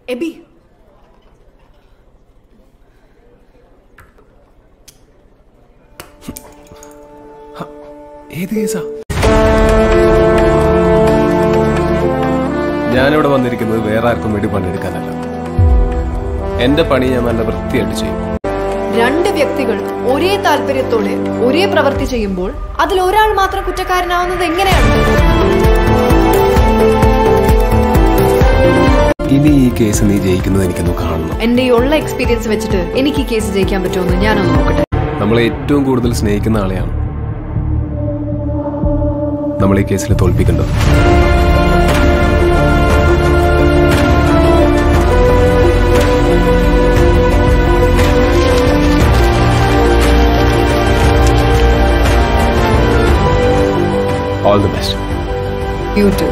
AB, ഏത് കേസാ? ഞാനിവിടെ വന്നിരിക്കുന്നത് വേറെ ആർക്കും വേണ്ടി പണിയെടുക്കാനല്ല. എന്റെ പണി ഞാൻ നല്ല വൃത്തിയായിട്ട് ചെയ്യും. രണ്ട് വ്യക്തികൾ ഒരേ താല്പര്യത്തോടെ ഒരേ പ്രവൃത്തി ചെയ്യുമ്പോൾ അതിൽ ഒരാൾ മാത്രം കുറ്റക്കാരനാവുന്നത് എങ്ങനെയാണ്? ഇനി ഈ കേസ് നീ ജയിക്കുന്നത് എനിക്കൊന്ന് കാണണം. എന്റെ ഈ ഉള്ള എക്സ്പീരിയൻസ് വെച്ചിട്ട് എനിക്ക് ഈ കേസ് ജയിക്കാൻ പറ്റുമെന്ന് ഞാനൊന്ന് നോക്കട്ടെ. നമ്മളെ ഏറ്റവും കൂടുതൽ സ്നേഹിക്കുന്ന ആളെയാണ് നമ്മൾ ഈ കേസിൽ തോൽപ്പിക്കേണ്ടത്. All the best. You too.